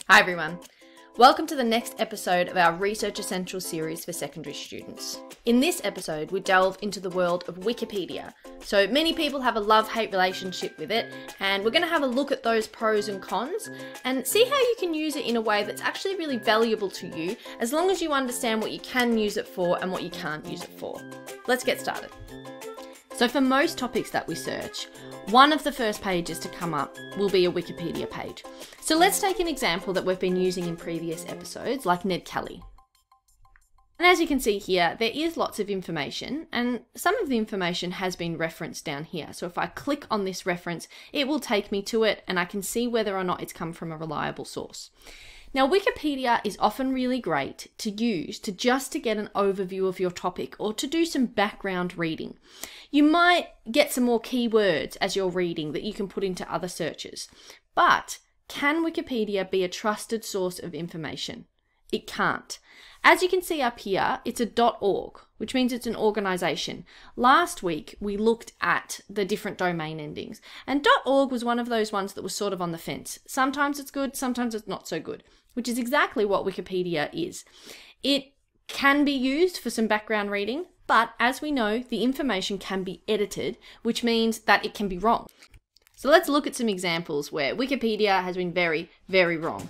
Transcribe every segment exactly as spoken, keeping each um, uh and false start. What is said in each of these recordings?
Hi everyone. Welcome to the next episode of our Research Essentials series for secondary students. In this episode, we delve into the world of Wikipedia. So many people have a love-hate relationship with it, and we're going to have a look at those pros and cons and see how you can use it in a way that's actually really valuable to you, as long as you understand what you can use it for and what you can't use it for. Let's get started. So for most topics that we search, one of the first pages to come up will be a Wikipedia page. So let's take an example that we've been using in previous episodes, like Ned Kelly. And as you can see here, there is lots of information, and some of the information has been referenced down here. So if I click on this reference, it will take me to it, and I can see whether or not it's come from a reliable source. Now, Wikipedia is often really great to use to just to get an overview of your topic or to do some background reading. You might get some more keywords as you're reading that you can put into other searches. But can Wikipedia be a trusted source of information? It can't. As you can see up here, it's a .org, which means it's an organization. Last week, we looked at the different domain endings, and .org was one of those ones that was sort of on the fence. Sometimes it's good, sometimes it's not so good, which is exactly what Wikipedia is. It can be used for some background reading, but as we know, the information can be edited, which means that it can be wrong. So let's look at some examples where Wikipedia has been very, very wrong.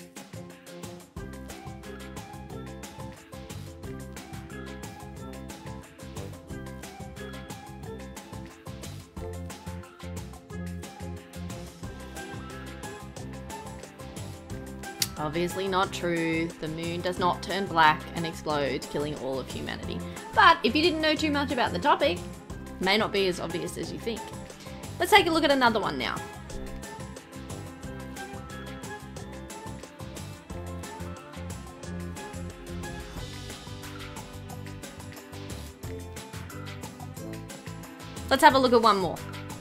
Obviously not true. The moon does not turn black and explode, killing all of humanity. But if you didn't know too much about the topic, it may not be as obvious as you think. Let's take a look at another one now. Let's have a look at one more.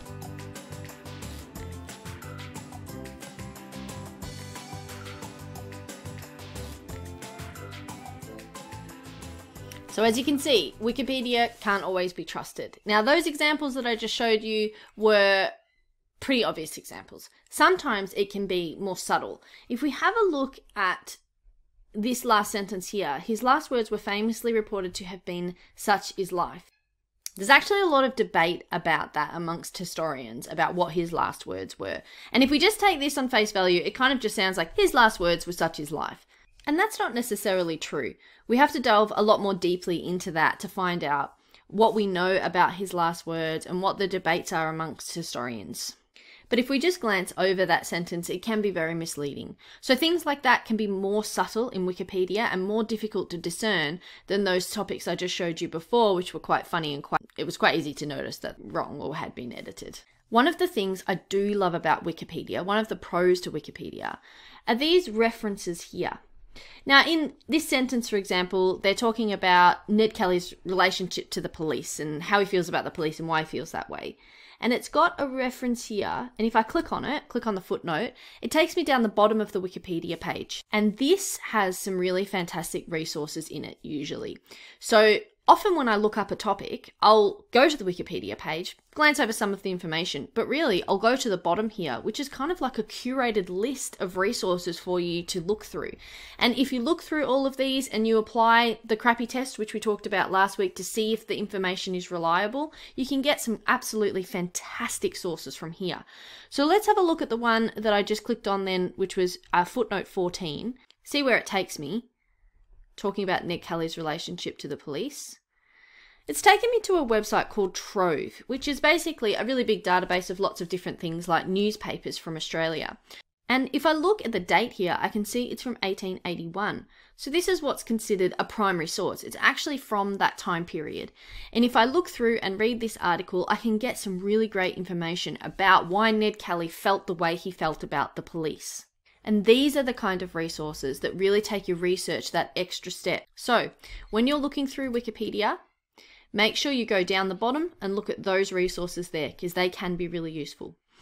So as you can see, Wikipedia can't always be trusted. Now, those examples that I just showed you were pretty obvious examples. Sometimes it can be more subtle. If we have a look at this last sentence here, his last words were famously reported to have been, "Such is life." There's actually a lot of debate about that amongst historians about what his last words were. And if we just take this on face value, it kind of just sounds like his last words were "such is life." And that's not necessarily true. We have to delve a lot more deeply into that to find out what we know about his last words and what the debates are amongst historians. But if we just glance over that sentence, it can be very misleading. So things like that can be more subtle in Wikipedia and more difficult to discern than those topics I just showed you before, which were quite funny and quite, it was quite easy to notice that wrong or had been edited. One of the things I do love about Wikipedia, one of the pros to Wikipedia, are these references here. Now, in this sentence, for example, they're talking about Ned Kelly's relationship to the police and how he feels about the police and why he feels that way. And it's got a reference here, and if I click on it, click on the footnote, it takes me down the bottom of the Wikipedia page. And this has some really fantastic resources in it, usually. So often when I look up a topic, I'll go to the Wikipedia page, glance over some of the information, but really I'll go to the bottom here, which is kind of like a curated list of resources for you to look through. And if you look through all of these and you apply the crappy test, which we talked about last week, to see if the information is reliable, you can get some absolutely fantastic sources from here. So let's have a look at the one that I just clicked on then, which was uh, footnote fourteen. See where it takes me. Talking about Ned Kelly's relationship to the police. It's taken me to a website called Trove, which is basically a really big database of lots of different things like newspapers from Australia. And if I look at the date here, I can see it's from eighteen eighty-one. So this is what's considered a primary source. It's actually from that time period. And if I look through and read this article, I can get some really great information about why Ned Kelly felt the way he felt about the police. And these are the kind of resources that really take your research that extra step. So when you're looking through Wikipedia, make sure you go down the bottom and look at those resources there, because they can be really useful.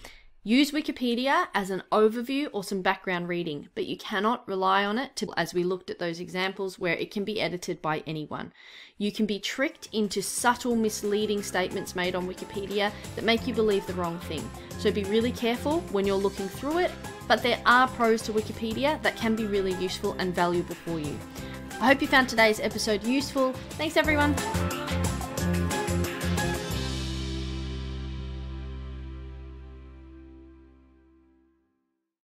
Use Wikipedia as an overview or some background reading, but you cannot rely on it to, as we looked at those examples where it can be edited by anyone. You can be tricked into subtle misleading statements made on Wikipedia that make you believe the wrong thing. So be really careful when you're looking through it, but there are pros to Wikipedia that can be really useful and valuable for you. I hope you found today's episode useful. Thanks everyone.